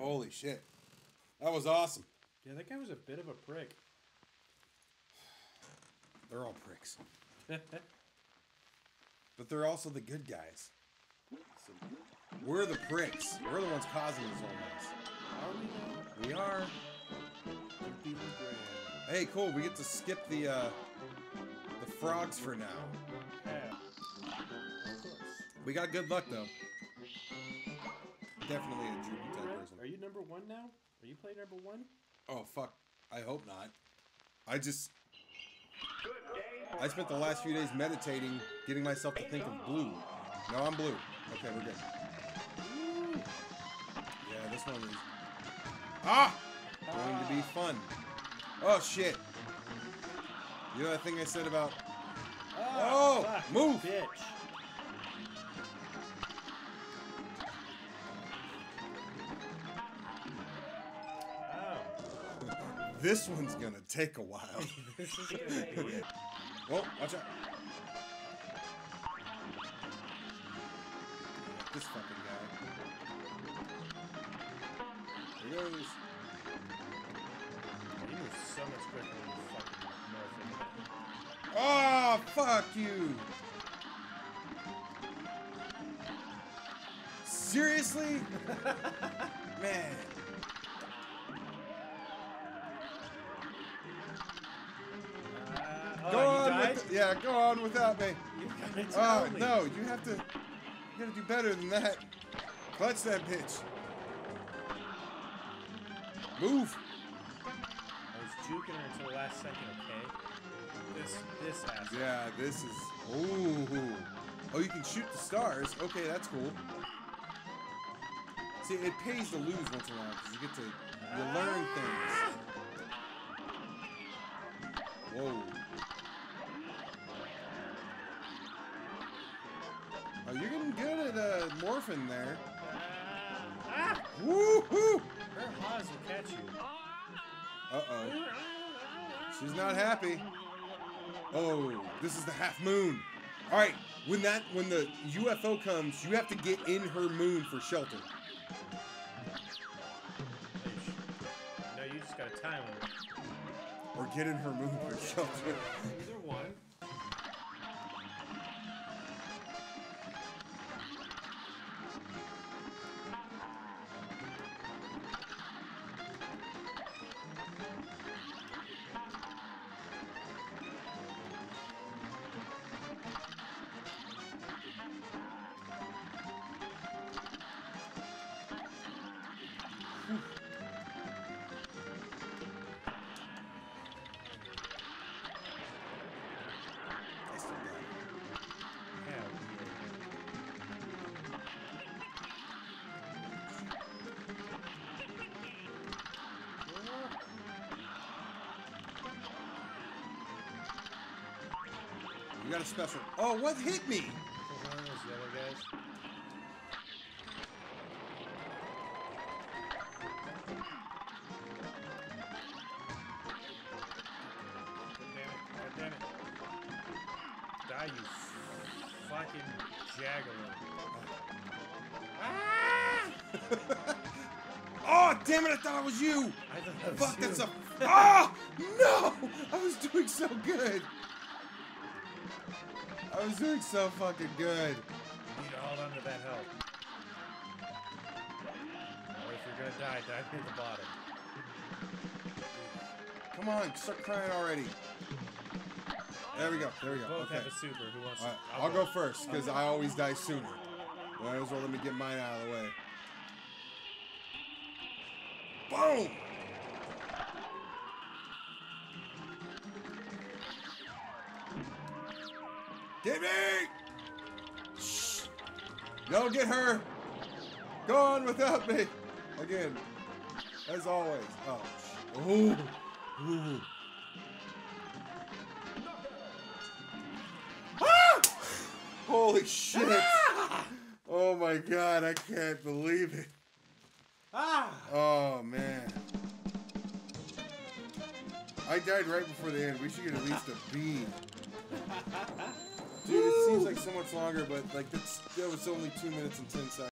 Holy shit. That was awesome. Yeah, that guy was a bit of a prick. They're all pricks. But they're also the good guys. So we're the pricks. We're the ones causing this whole mess. Are we now? We are. Hey, cool. We get to skip the frogs for now. Yeah. Of course. We got good luck, though. Definitely a droopy type person. Are you number 1 now? Are you playing number 1? Oh, fuck. I hope not. I spent the last few days meditating, getting myself to think of blue. No, I'm blue. Okay, we're good. Yeah, this one is... going to be fun. Oh, shit. You know that thing I said about... Oh, fuck, move! Bitch. This one's gonna take a while. This is gonna be it. Oh, watch out. This fucking guy. Here he goes. You move so much quicker than you fucking morph. Oh, fuck you. Seriously? Man. Go on go on without me. Oh, no, you gotta do better than that. Clutch that bitch. Move. I was juking her until the last second, okay? This ass. Yeah, this is... Ooh. Oh, you can shoot the stars. Okay, that's cool. See, it pays to lose once in a while because you get to... You learn things. Whoa. Oh, you're getting good at morphing there. Woo-hoo! Her Haas will catch you. Uh-oh. She's not happy. Oh, this is the half moon. All right, when the UFO comes, you have to get in her moon for shelter. No, you just gotta time her. Or get in her moon for shelter. Either one. You got a special. Oh, what hit me? One of those yellow guys. God damn it. Die, you fucking jaggalo. Ah! Oh, damn it, I thought it was you! I thought that was Fuck, you. that's a... Oh! No! I was doing so good! I was doing so fucking good. You need to hold on to that health. Or if you're gonna die near the bottom. Come on, start crying already. There we go, there we go. Both Okay. have a super. Who wants All right, to? I'll go first, because I always die sooner. Might as well let me get mine out of the way. Boom! Get me! Shh. Don't get her! Go on without me! Again. As always. Oh. Ooh. Ooh. Ah! Holy shit! Ah! Oh my god, I can't believe it. Ah! Oh man. I died right before the end. We should get at least a B. Dude, it seems like so much longer, but like that was only 2 minutes and 10 seconds.